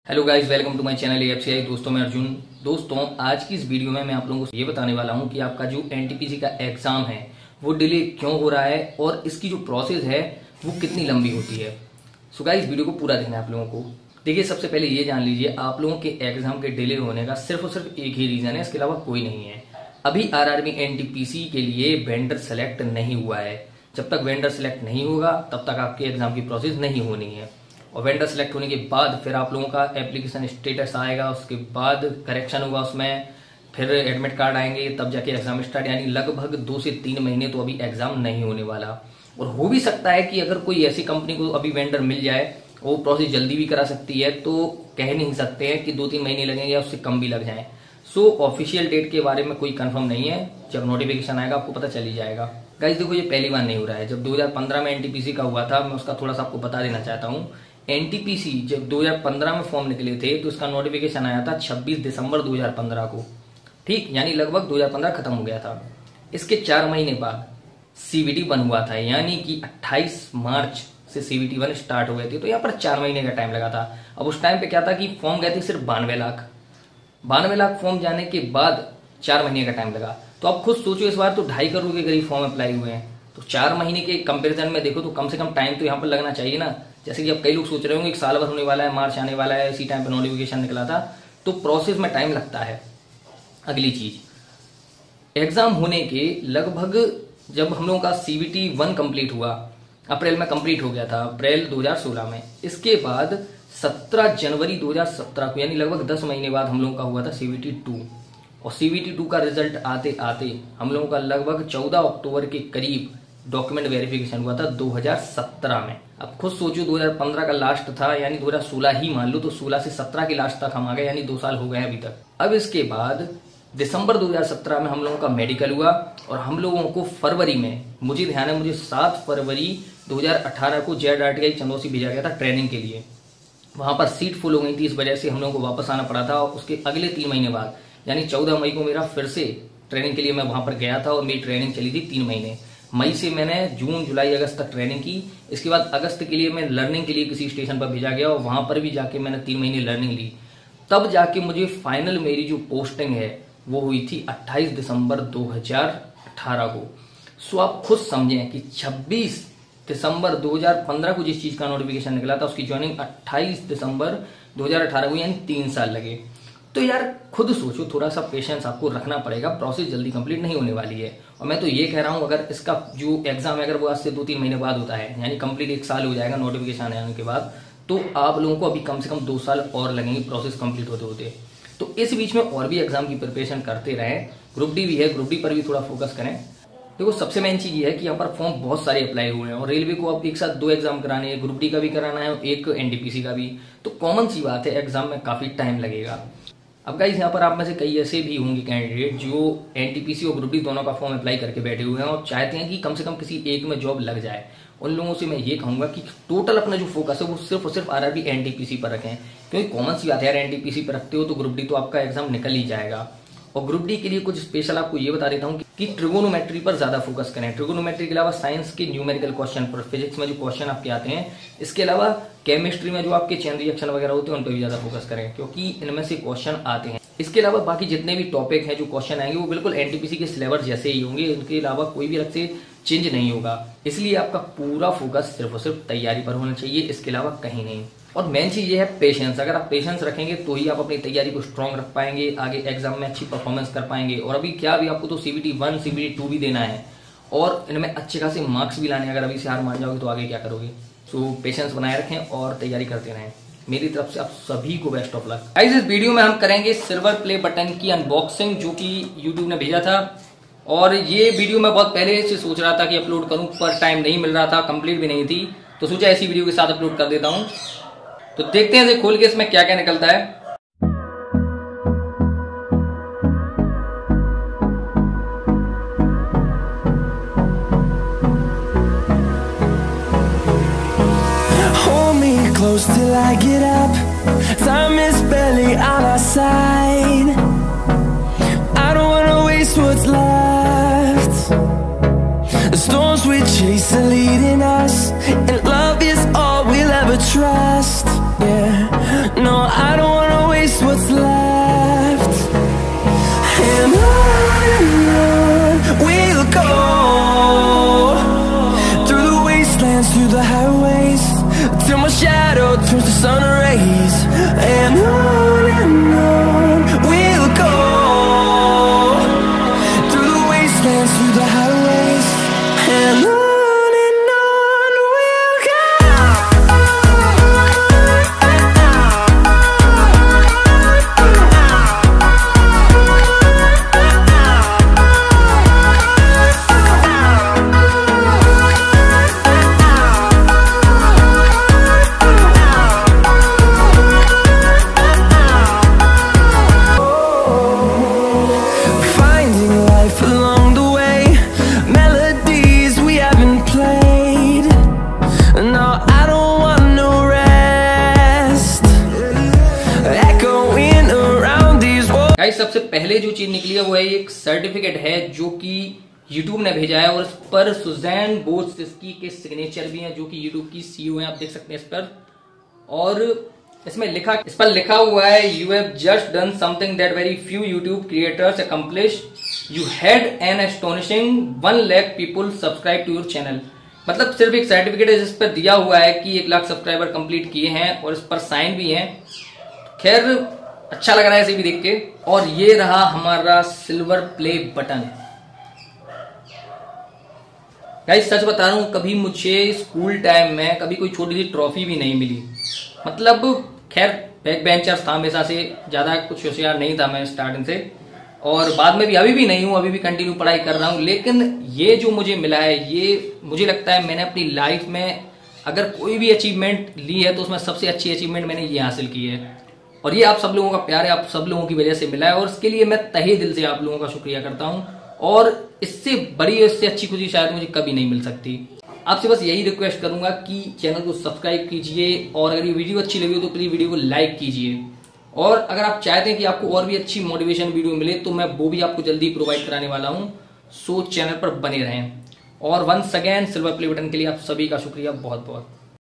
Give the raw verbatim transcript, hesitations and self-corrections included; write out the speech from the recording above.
Hello guys, welcome to my channel AFCI. दोस्तों मैं अर्जुन। दोस्तों आज की इस वीडियो में मैं आप लोगों को ये बताने वाला हूं कि आपका जो एनटीपीसी का एग्जाम है वो डिले क्यों हो रहा है और इसकी जो प्रोसेस है वो कितनी लंबी होती है। सो गाइस वीडियो को पूरा देखना है आप लोगों को। देखिए, सबसे पहले ये जान लीजिए, आप लोगों के एग्जाम के डिले होने का सिर्फ और सिर्फ एक ही रीजन है, इसके अलावा कोई नहीं है। अभी आरआरबी एनटीपीसी के लिए वेंडर सेलेक्ट नहीं हुआ है। जब तक वेंडर सेलेक्ट नहीं होगा तब तक आपके एग्जाम की प्रोसेस नहीं होनी है। और वेंडर सेलेक्ट होने के बाद फिर आप लोगों का एप्लीकेशन स्टेटस आएगा, उसके बाद करेक्शन होगा उसमें, फिर एडमिट कार्ड आएंगे, तब जाके एग्जाम स्टार्ट। यानी लगभग दो से तीन महीने तो अभी एग्जाम नहीं होने वाला। और हो भी सकता है कि अगर कोई ऐसी कंपनी को अभी वेंडर मिल जाए, वो प्रोसेस जल्दी भी करा सकती है, तो कह नहीं सकते हैं कि दो तीन महीने लगेंगे या उससे कम भी लग जाए। सो ऑफिशियल डेट के बारे में कोई कंफर्म नहीं है। जब नोटिफिकेशन आएगा आपको पता चल ही जाएगा। गाइस देखो, ये पहली बार नहीं हो रहा है। जब दो हज़ार पंद्रह में एनटीपीसी का हुआ था, मैं उसका थोड़ा सा आपको बता देना चाहता हूँ। एनटीपीसी जब दो हज़ार पंद्रह में फॉर्म निकले थे तो इसका नोटिफिकेशन आया था छब्बीस दिसंबर दो हज़ार पंद्रह को। ठीक, यानी लगभग दो हज़ार पंद्रह खत्म हो गया था। इसके चार महीने बाद सीवीटी वन हुआ था, यानी कि अट्ठाईस मार्च से सीवीटी वन स्टार्ट हो गए थे। तो यहाँ पर चार महीने का टाइम लगा था। अब उस टाइम पे क्या था कि फॉर्म गए थे सिर्फ बानवे लाख बानवे लाख फॉर्म जाने के बाद चार महीने का टाइम लगा। तो आप खुद सोचो, इस बार तो ढाई करोड़ के करीब फॉर्म अप्लाई हुए हैं। तो चार महीने के कंपेरिजन में देखो तो कम से कम टाइम तो यहाँ पर लगना चाहिए ना। जैसे कि अब कई लोग सोच रहे होंगे एक साल भर होने वाला है, मार्च आने वाला है, इसी टाइम पे नोटिफिकेशन निकला था, तो प्रोसेस में टाइम लगता है। अगली चीज, एग्जाम होने के लगभग जब हम लोगों का सीवीटी वन कंप्लीट हुआ, अप्रैल में कंप्लीट हो गया था, अप्रैल दो हज़ार सोलह में। इसके बाद सत्रह जनवरी दो हज़ार सत्रह को, यानी लगभग दस महीने बाद हम लोगों का हुआ था सीवीटी टू। और सीवीटी टू का रिजल्ट आते आते हम लोगों का लगभग चौदह अक्टूबर के करीब डॉक्यूमेंट वेरिफिकेशन हुआ था दो हज़ार सत्रह में। अब खुद सोचो, दो हज़ार पंद्रह का लास्ट था, यानी दो हज़ार सोलह ही मान लो, तो सोलह से सत्रह के लास्ट तक हम आ गए, यानी दो साल हो गए अभी तक। अब इसके बाद दिसंबर दो हज़ार सत्रह में हम लोगों का मेडिकल हुआ और हम लोगों को फरवरी में, मुझे ध्यान है, मुझे सात फरवरी दो हज़ार अठारह को जेआरडीआई चंदौसी भेजा गया था ट्रेनिंग के लिए। वहां पर सीट फुल हो गई थी, इस वजह से हम लोगों को वापस आना पड़ा था। और उसके अगले तीन महीने बाद, यानी चौदह मई को मेरा फिर से ट्रेनिंग के लिए मैं वहां पर गया था और मेरी ट्रेनिंग चली थी तीन महीने। मई से मैंने जून जुलाई अगस्त तक ट्रेनिंग की। इसके बाद अगस्त के लिए मैं लर्निंग के लिए किसी स्टेशन पर भेजा गया और वहां पर भी जाके मैंने तीन महीने लर्निंग ली। तब जाके मुझे फाइनल मेरी जो पोस्टिंग है वो हुई थी अट्ठाईस दिसंबर दो हज़ार अठारह को। सो आप खुद समझें कि छब्बीस दिसंबर दो हज़ार पंद्रह को जिस चीज का नोटिफिकेशन निकला था, उसकी ज्वाइनिंग अट्ठाईस दिसंबर दो हज़ार अठारह को, यानी तीन साल लगे। तो यार खुद सोचो, थोड़ा सा पेशेंस आपको रखना पड़ेगा, प्रोसेस जल्दी कंप्लीट नहीं होने वाली है। और मैं तो ये कह रहा हूँ, अगर इसका जो एग्जाम है अगर वो आज से दो तीन महीने बाद होता है, यानी कंप्लीट एक साल हो जाएगा नोटिफिकेशन आने के बाद, तो आप लोगों को अभी कम से कम दो साल और लगेंगे प्रोसेस कंप्लीट होते होते। तो इस बीच में और भी एग्जाम की प्रिपरेशन करते रहें। ग्रुप डी भी है, ग्रुप डी पर भी थोड़ा फोकस करें। देखो, सबसे मेन चीज ये है कि यहाँ पर फॉर्म बहुत सारे अप्लाई हुए हैं और रेलवे को अब एक साथ दो एग्जाम कराने हैं, ग्रुप डी का भी कराना है और एक एनटीपीसी का भी। तो कॉमन सी बात है, एग्जाम में काफी टाइम लगेगा। अब गाइस, यहाँ पर आप में से कई ऐसे भी होंगे कैंडिडेट जो एनटीपीसी और ग्रुप डी दोनों का फॉर्म अप्लाई करके बैठे हुए हैं और चाहते हैं कि कम से कम किसी एक में जॉब लग जाए। उन लोगों से मैं ये कहूंगा कि टोटल अपना जो फोकस है वो सिर्फ और सिर्फ आरआरबी एनटीपीसी पर रखें, क्योंकि कॉमन सी बात है यार, एनटीपीसी पर रखते हो तो ग्रुप डी तो आपका एग्जाम निकल ही जाएगा। और ग्रुप डी के लिए कुछ स्पेशल आपको ये बता देता हूँ कि ट्रिगोनोमेट्री पर ज्यादा फोकस करें। ट्रिगोनोमेट्री के अलावा साइंस के न्यूमेरिकल क्वेश्चन पर, फिजिक्स में जो क्वेश्चन आपके आते हैं, इसके अलावा केमिस्ट्री में जो आपके चेन रिएक्शन वगैरह होते हैं उन पर भी ज्यादा फोकस करें, क्योंकि इनमें से क्वेश्चन आते हैं। इसके अलावा बाकी जितने भी टॉपिक हैं जो क्वेश्चन आएंगे वो बिल्कुल एनटीपीसी के सिलेबस जैसे ही होंगे, इनके अलावा कोई भी अलग से चेंज नहीं होगा। इसलिए आपका पूरा फोकस सिर्फ और सिर्फ तैयारी पर होना चाहिए, इसके अलावा कहीं नहीं। और मेन चीज ये है पेशेंस। अगर आप पेशेंस रखेंगे तो ही आप अपनी तैयारी को स्ट्रांग रख पाएंगे, आगे एग्जाम में अच्छी परफॉर्मेंस कर पाएंगे। और अभी क्या, अभी आपको तो सीवीटी वन सीवीटी टू भी देना है और इनमें अच्छे खासे मार्क्स भी लाने हैं। अगर अभी से हार मान जाओगे तो आगे क्या करोगे। सो पेशेंस बनाए रखें और तैयारी करते रहें। मेरी तरफ से आप सभी को बेस्ट ऑफ लक। गाइस, इस वीडियो में हम करेंगे सिल्वर प्ले बटन की अनबॉक्सिंग, जो कि यूट्यूब ने भेजा था। और ये वीडियो मैं बहुत पहले से सोच रहा था कि अपलोड करूं, पर टाइम नहीं मिल रहा था, कंप्लीट भी नहीं थी, तो सोचा ऐसी वीडियो के साथ अपलोड कर देता हूं। तो देखते हैं इसे खोल के इसमें क्या क्या निकलता है। Close till I get up, time is barely on our side. I don't wanna waste what's left. The storms we chase are leading us, and love is all we'll ever trust. Yeah, no, I don't wanna waste what's left. And on and on we'll go, through the wastelands, through the highways, till my shadow turns to sun rays. And on and on we'll go, through the wastelands, through the highways, and on. सबसे पहले जो चीज निकली है वो है एक certificate है जो कि YouTube ने भेजा है और इस पर सुजैन बोस्की के सिग्नेचर भी हैं जो कि YouTube की सीईओ हैं, आप देख सकते हैं इस पर। और इसमें लिखा इस पर लिखा हुआ है you have just done something that very few YouTube creators accomplish, you had an astonishing one lakh people subscribe to your channel. मतलब सिर्फ एक सर्टिफिकेट है जिस पर दिया हुआ है कि एक लाख सब्सक्राइबर कंप्लीट किए हैं और इस पर साइन भी है। खैर अच्छा लग रहा है इसे भी देख के। और ये रहा हमारा सिल्वर प्ले बटन। गाइस सच बता रहा हूं, कभी मुझे स्कूल टाइम में कभी कोई छोटी सी ट्रॉफी भी नहीं मिली। मतलब खैर बैक बेंचर्स था, हमेशा से ज्यादा कुछ होशियार नहीं था मैं स्टार्टिंग से, और बाद में भी अभी भी नहीं हूं, अभी भी कंटिन्यू पढ़ाई कर रहा हूं। लेकिन ये जो मुझे मिला है, ये मुझे लगता है मैंने अपनी लाइफ में अगर कोई भी अचीवमेंट ली है तो उसमें सबसे अच्छी अचीवमेंट मैंने ये हासिल की है। और ये आप सब लोगों का प्यार है, आप सब लोगों की वजह से मिला है और इसके लिए मैं तहे दिल से आप लोगों का शुक्रिया करता हूं। और इससे बड़ी इससे अच्छी खुशी शायद मुझे कभी नहीं मिल सकती। आपसे बस यही रिक्वेस्ट करूंगा कि चैनल को सब्सक्राइब कीजिए और अगर ये वीडियो अच्छी लगी हो तो प्लीज वीडियो को लाइक कीजिए। और अगर आप चाहते हैं कि आपको और भी अच्छी मोटिवेशन वीडियो मिले तो मैं वो भी आपको जल्दी प्रोवाइड कराने वाला हूं। सो चैनल पर बने रहें। और once again silver play button के लिए आप सभी का शुक्रिया बहुत बहुत।